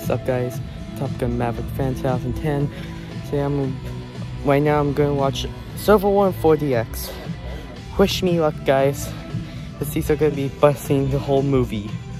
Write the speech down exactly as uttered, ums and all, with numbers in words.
What's up, guys? Top Gun Maverick fan twenty ten. So yeah, I'm right now. I'm gonna watch Civil War four D X. Wish me luck, guys. Cause these are gonna be busting the whole movie.